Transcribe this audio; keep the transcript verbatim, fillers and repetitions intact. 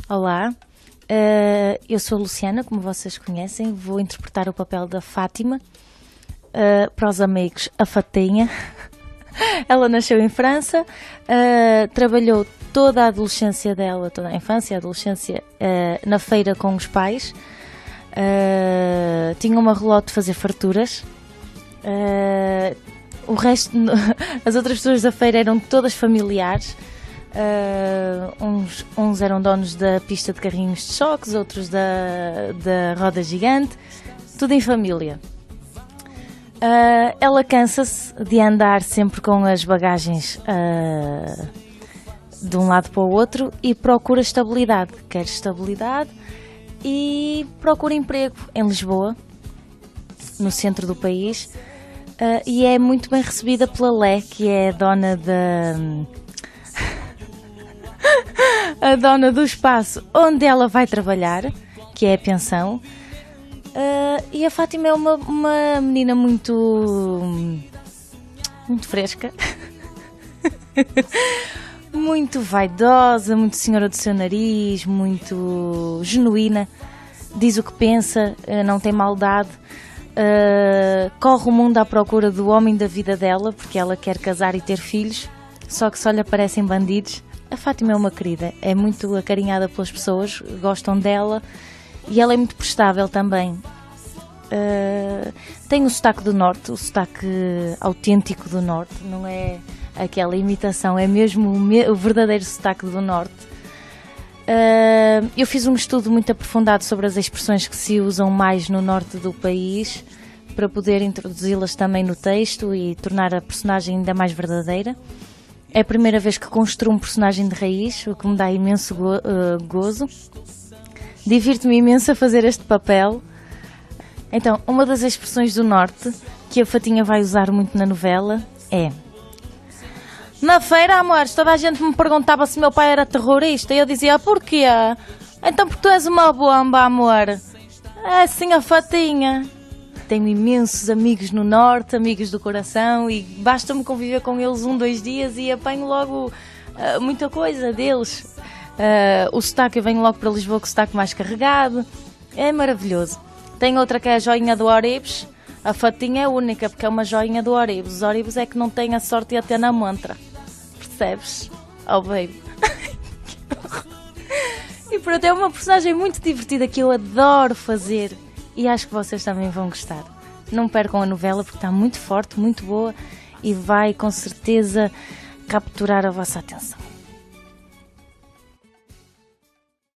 Olá, uh, eu sou a Luciana, como vocês conhecem, vou interpretar o papel da Fátima, uh, para os amigos, a Fatinha. Ela nasceu em França, uh, trabalhou toda a adolescência dela, toda a infância e a adolescência uh, na feira com os pais, uh, tinha uma relógio de fazer farturas. Uh, o resto, as outras pessoas da feira eram todas familiares. Uh, uns, uns eram donos da pista de carrinhos de choques, outros da, da roda gigante, tudo em família. Uh, ela cansa-se de andar sempre com as bagagens uh, de um lado para o outro e procura estabilidade, quer estabilidade e procura emprego em Lisboa, no centro do país, uh, e é muito bem recebida pela Lé, que é a dona da... a dona do espaço onde ela vai trabalhar, que é a pensão. Uh, e a Fátima é uma, uma menina muito muito fresca, muito vaidosa, muito senhora do seu nariz, muito genuína, diz o que pensa, uh, não tem maldade, uh, corre o mundo à procura do homem da vida dela, porque ela quer casar e ter filhos, só que só lhe aparecem bandidos. A Fátima é uma querida, é muito acarinhada pelas pessoas, gostam dela e ela é muito prestável também. Uh, tem o sotaque do Norte, o sotaque autêntico do Norte, não é aquela imitação, é mesmo o, me- o verdadeiro sotaque do Norte. Uh, eu fiz um estudo muito aprofundado sobre as expressões que se usam mais no Norte do país para poder introduzi-las também no texto e tornar a personagem ainda mais verdadeira. É a primeira vez que construo um personagem de raiz, o que me dá imenso go- uh, gozo. Divirto-me imenso a fazer este papel. Então, uma das expressões do Norte que a Fatinha vai usar muito na novela é: na feira, amores, toda a gente me perguntava se meu pai era terrorista e eu dizia: porquê? Então porque tu és uma bomba, amor. É assim a Fatinha. Tenho imensos amigos no Norte, amigos do coração, e basta-me conviver com eles um, dois dias e apanho logo uh, muita coisa deles. Uh, o sotaque, eu venho logo para Lisboa com o sotaque mais carregado. É maravilhoso. Tenho outra que é a joinha do Oribes. A Fatinha é única porque é uma joinha do Oribes. Os Oribes é que não têm a sorte de a ter na montra. Percebes? Oh, baby. E pronto, é uma personagem muito divertida que eu adoro fazer. E acho que vocês também vão gostar. Não percam a novela porque está muito forte, muito boa e vai com certeza capturar a vossa atenção.